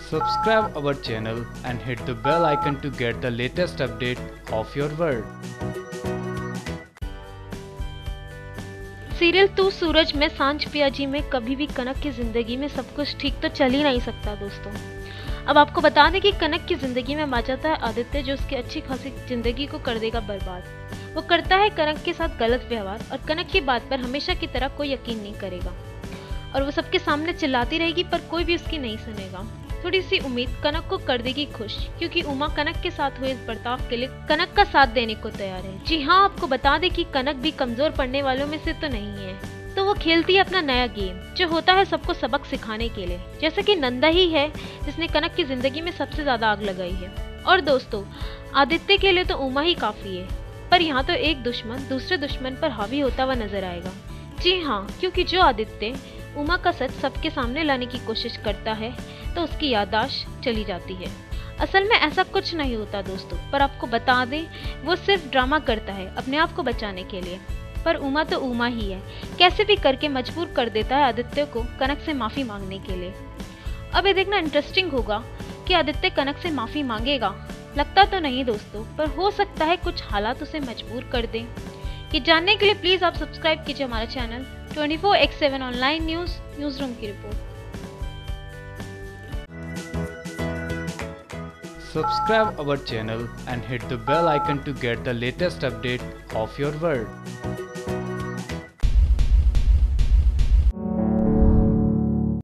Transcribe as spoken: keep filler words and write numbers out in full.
Subscribe our channel and hit the bell icon to get the latest update of your world. Serial तू सूरज में सांझ Piazzi में कभी भी कनक की जिंदगी में सब कुछ ठीक तो चल ही नहीं सकता दोस्तों। अब आपको बता दें कि कनक की जिंदगी में आ जाता है आदित्य, जो उसकी अच्छी खासी जिंदगी को कर देगा बर्बाद। वो करता है कनक के साथ गलत व्यवहार और कनक की बात पर हमेशा की तरह कोई यकीन नहीं करेगा और वो सबके सामने चिल्लाती रहेगी पर कोई भी उसकी नहीं सुनेगा। थोड़ी सी उम्मीद कनक को कर देगी खुश, क्योंकि उमा कनक के साथ हुए इस बर्ताव के लिए कनक का साथ देने को तैयार है। जी हाँ, आपको बता दें कि कनक भी कमजोर पड़ने वालों में से तो नहीं है। तो वो खेलती है अपना नया गेम, जो होता है सबको सबक सिखाने के लिए, जैसे कि नंदा ही है जिसने कनक की जिंदगी में सबसे ज्यादा आग लगाई है। और दोस्तों, आदित्य के लिए तो उमा ही काफी है, पर यहाँ तो एक दुश्मन दूसरे दुश्मन पर हावी होता हुआ नजर आएगा। जी हाँ, क्योंकि जो आदित्य उमा का सच सबके सामने लाने की कोशिश करता है तो उसकी याददाश्त चली जाती है। असल में ऐसा कुछ नहीं होता दोस्तों, पर आपको बता दें वो सिर्फ ड्रामा करता है अपने आप को बचाने के लिए। पर उमा तो उमा ही है, कैसे भी करके मजबूर कर देता है आदित्य को कनक से माफी मांगने के लिए। अब ये देखना इंटरेस्टिंग होगा कि आदित्य कनक से माफी मांगेगा। लगता तो नहीं दोस्तों, पर हो सकता है कुछ हालात उसे मजबूर कर दें। ये जानने के लिए प्लीज आप सब्सक्राइब कीजिए हमारा channel twenty four by seven online news news room की रिपोर्ट। Subscribe our channel and hit the bell icon to get the latest update of your world.